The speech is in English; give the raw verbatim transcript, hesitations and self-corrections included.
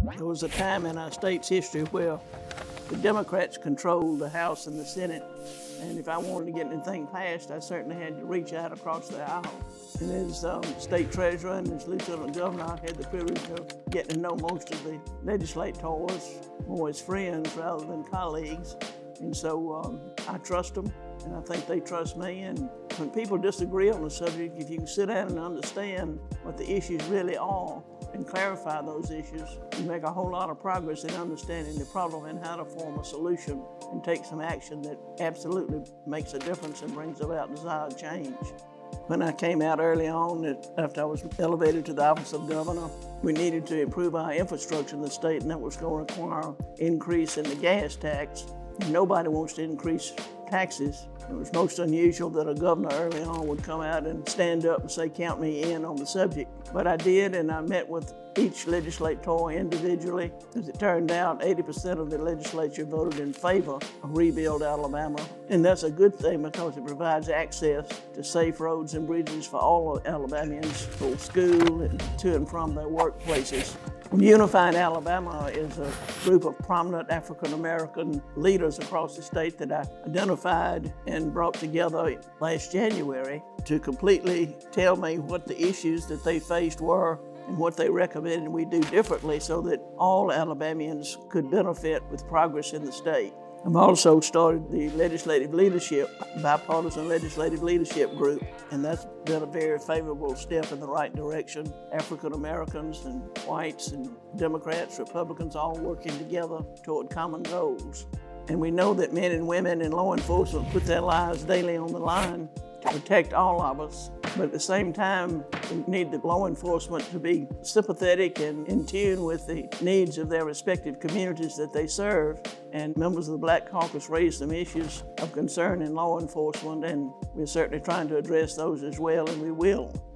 There was a time in our state's history where the Democrats controlled the House and the Senate, and if I wanted to get anything passed, I certainly had to reach out across the aisle. And as um, state treasurer and as lieutenant governor, I had the privilege of getting to know most of the legislators more as friends rather than colleagues. And so um, I trust them, and I think they trust me. And when people disagree on the subject, if you can sit down and understand what the issues really are and clarify those issues, you make a whole lot of progress in understanding the problem and how to form a solution and take some action that absolutely makes a difference and brings about desired change. When I came out early on, after I was elevated to the office of governor, we needed to improve our infrastructure in the state, and that was going to require an increase in the gas tax. Nobody wants to increase taxes. It was most unusual that a governor early on would come out and stand up and say, count me in on the subject. But I did, and I met with each legislator individually. As it turned out, eighty percent of the legislature voted in favor of Rebuild Alabama. And that's a good thing because it provides access to safe roads and bridges for all Alabamians for school and to and from their workplaces. Unified Alabama is a group of prominent African-American leaders across the state that I identified and brought together last January to completely tell me what the issues that they faced were and what they recommended we do differently so that all Alabamians could benefit with progress in the state. I've also started the legislative leadership, bipartisan legislative leadership group, and that's been a very favorable step in the right direction. African Americans and whites and Democrats, Republicans, all working together toward common goals. And we know that men and women in law enforcement put their lives daily on the line to protect all of us. But at the same time, we need the law enforcement to be sympathetic and in tune with the needs of their respective communities that they serve. And members of the Black Caucus raised some issues of concern in law enforcement, and we're certainly trying to address those as well, and we will.